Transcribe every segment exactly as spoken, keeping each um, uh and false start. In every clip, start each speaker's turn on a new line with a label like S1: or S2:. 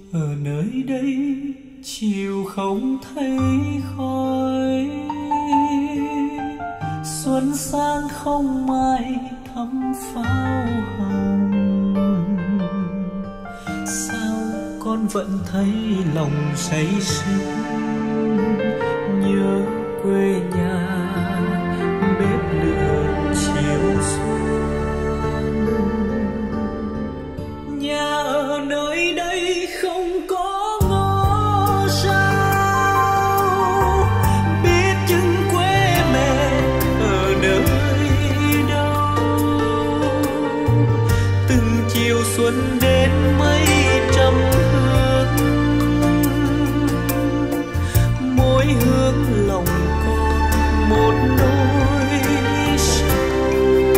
S1: ở nơi đây chiều không thấy khói, xuân sang không mai thắm pháo hồng. Sao con vẫn thấy lòng say sưa nhớ quê nhà, bếp lửa chiều xuân. Nhà ở nơi đây không có ngõ sao, biết chừng quê mẹ ở nơi đâu. Từng chiều xuân đến mấy trăm hương, mỗi hướng lòng con một nỗi sầu.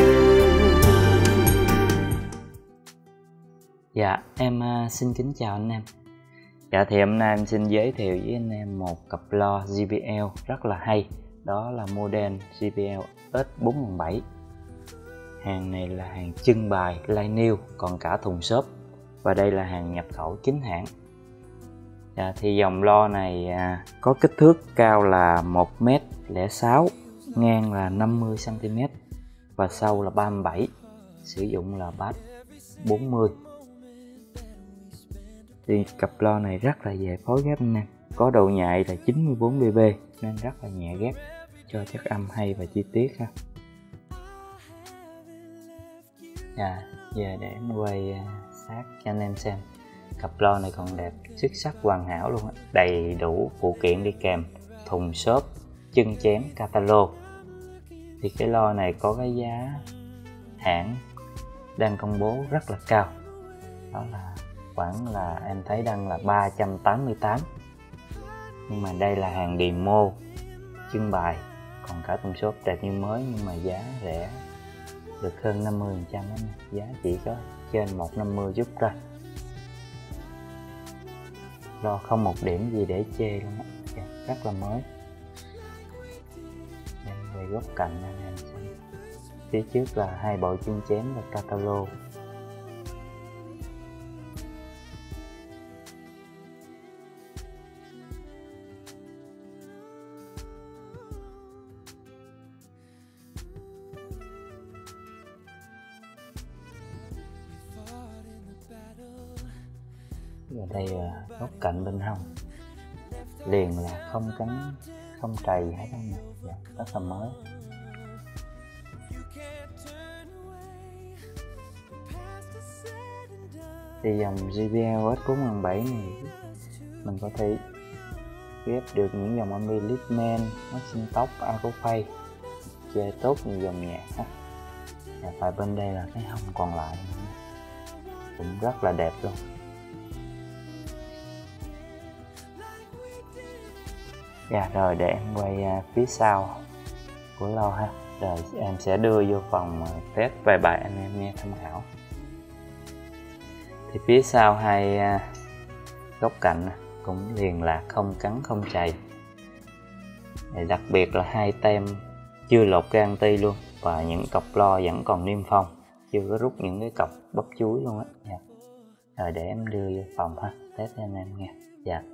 S2: Dạ, em uh, xin kính chào anh em. Dạ thì hôm nay em xin giới thiệu với anh em một cặp loa gi bê lờ rất là hay. Đó là model gi bê lờ ét bốn nghìn bảy trăm. Hàng này là hàng trưng bày line new, còn cả thùng xốp. Và đây là hàng nhập khẩu chính hãng. Dạ, thì dòng loa này à, có kích thước cao là một mét lẻ sáu, ngang là năm mươi xăng ti mét và sâu là ba mươi bảy. Sử dụng là bass bốn mươi. Thì cặp loa này rất là dễ phối ghép anh em. Có độ nhạy là chín mươi bốn đê bê nên rất là nhẹ ghép, cho chất âm hay và chi tiết ha. Dạ, giờ để em quay sát cho anh em xem. Cặp loa này còn đẹp, xuất sắc hoàn hảo luôn á. Đầy đủ phụ kiện đi kèm, thùng xốp, chân chén, catalog. Thì cái loa này có cái giá hãng đang công bố rất là cao. Đó là khoảng là em thấy đang là ba trăm tám mươi tám. Nhưng mà đây là hàng demo trưng bày, còn cả thùng xốp đẹp như mới nhưng mà giá rẻ được hơn năm mươi phần trăm. Giá chỉ có trên một trăm năm mươi chút thôi. Loa không một điểm gì để chê luôn á, rất là mới. Em về góc cạnh anh em xem. Phía trước là hai bộ chân chén và catalog. Ở đây là góc cạnh bên hông, liền là không cắn không trầy hết anh em. Dạ, rất là mới. Thì dòng gi bê lờ ét bốn nghìn bảy trăm này mình có thể ghép được những dòng âm ly Lichtman, Macintosh, Acrophase, chơi tốt nhiều dòng nhạc ha. Và bên đây là cái hông còn lại cũng rất là đẹp luôn. Dạ rồi, để em quay uh, phía sau của loa ha. Rồi em sẽ đưa vô phòng uh, test vài bài anh em nghe tham khảo. Thì phía sau hai uh, góc cạnh uh, cũng liền lạc, không cắn không chày. Thì đặc biệt là hai tem chưa lột guarantee luôn, và những cọc loa vẫn còn niêm phong, chưa có rút những cái cọc bắp chuối luôn á. Dạ. Rồi để em đưa vô phòng ha, test cho anh em nghe. Dạ.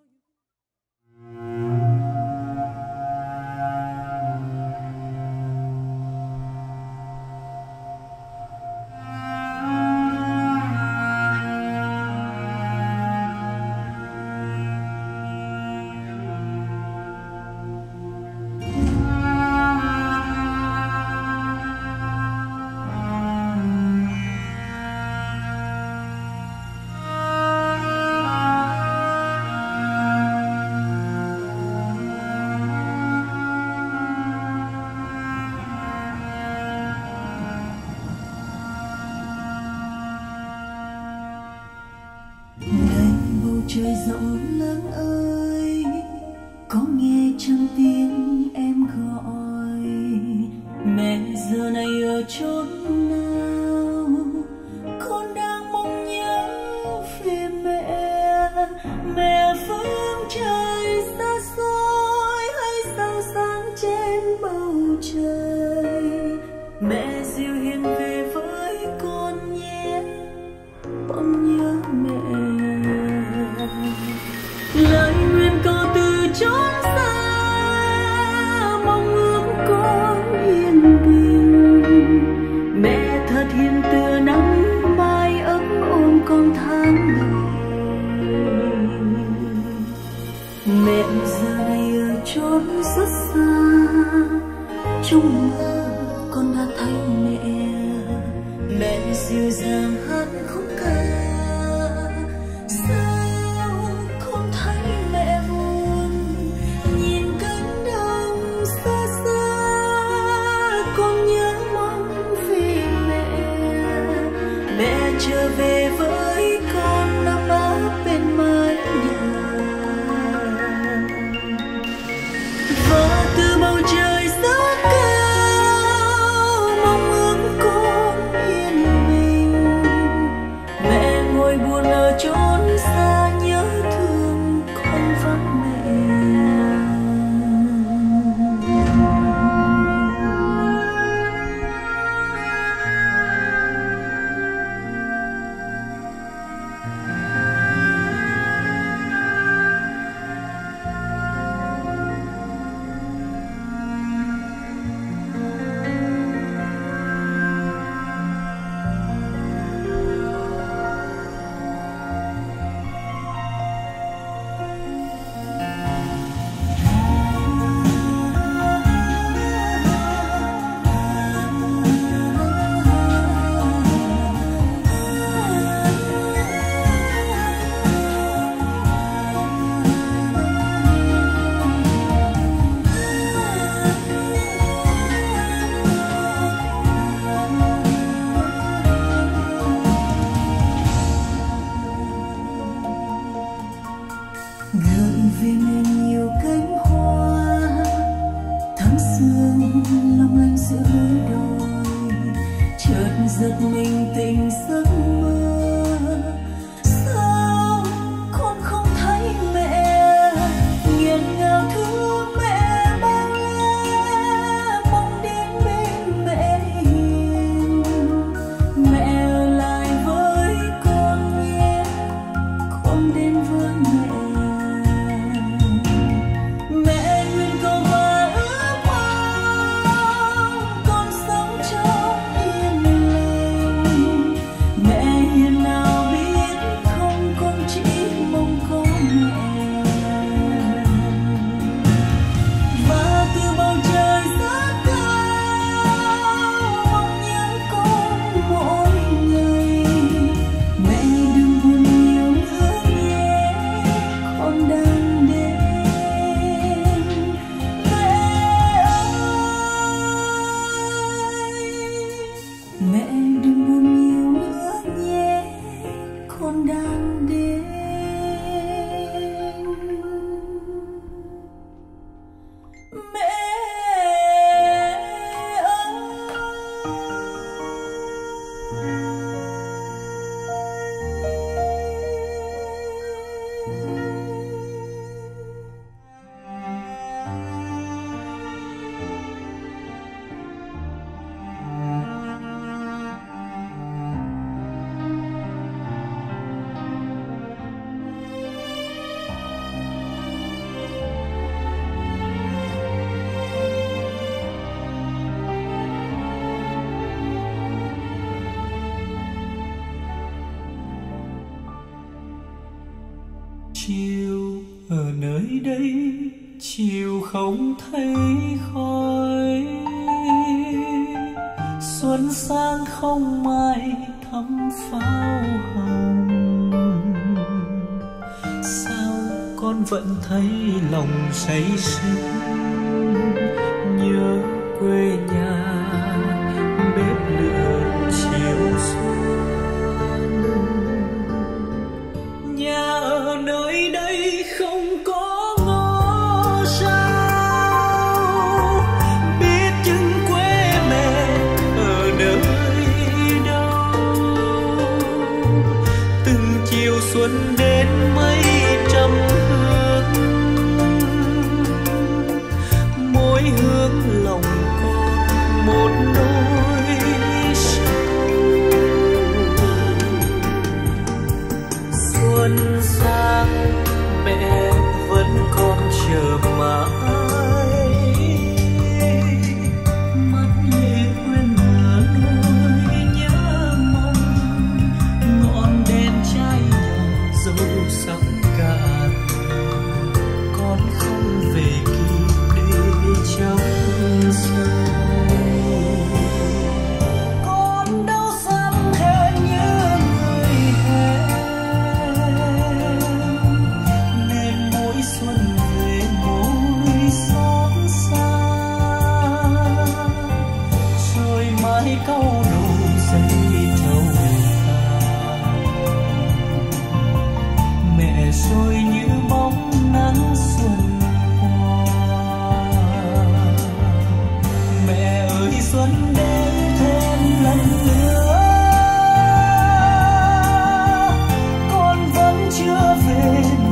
S3: Trời rộng lớn ơi, có nghe trong tiếng em gọi mẹ giờ này ở chốn nào? Con đang mong nhớ về mẹ, mẹ phương trời xa xôi hay sao sáng trên bầu trời. Mẹ dịu hiền về với con nhé, con nhớ mẹ. tháng ngày. Mẹ giờ này ở chốn rất xa, trong mơ con đã thấy mẹ. Mẹ dịu dàng hát khúc ca, sao không thấy mẹ buồn. Nhìn cánh đồng xa xa, con nhớ mong vì mẹ. Mẹ trở về với con ấm áp bên mái nhà. Và từ bầu trời rất cao, mong ước con yên bình. Mẹ ngồi buồn ở chốn xa, nhớ thương con vắng mẹ. Gợi về mẹ nhiều cánh hoa, tháng sương long lanh giữa núi đồi. Chợt giật mình tỉnh giấc mơ, sao con không thấy mẹ. Nghẹn ngào thương mẹ bao la, mong đến bên mẹ hiền. Mẹ ở lại với con nhé, con đến với mẹ. Mẹ đừng buồn nhiều nữa nhé, con đang đến. Mẹ
S1: chiều ở nơi đây, chiều không thấy khói. Xuân sang không ai thắm pháo hồng. Sao con vẫn thấy lòng say sưa, nhớ quê nhà bếp lửa chiều xuân. Nhà ở nơi đây không có ngôi sao, biết chừng quê mẹ ở nơi đâu. Từng chiều xuân đến mấy trăm hương, mỗi hướng lòng con một nỗi sầu. Xuân sang mẹ vẫn còn chờ mãi, mắt lệ quên ngỡ nỗi nhớ mong. Ngọn đèn cháy rồi như bóng nắng xuân qua. Mẹ ơi xuân đến thêm lần nữa, con vẫn chưa về.